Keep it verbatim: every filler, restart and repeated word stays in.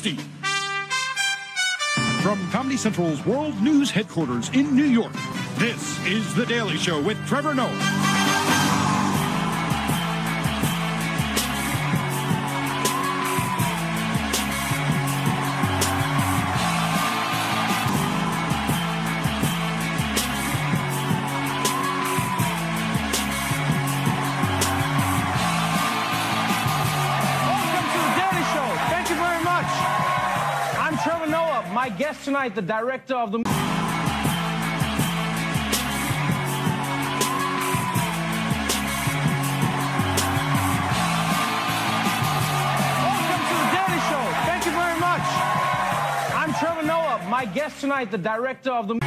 From Comedy Central's World News headquarters in New York, this is The Daily Show with Trevor Noah. My guest tonight, the director of the... Welcome to the Daily Show. Thank you very much. I'm Trevor Noah. My guest tonight, the director of the...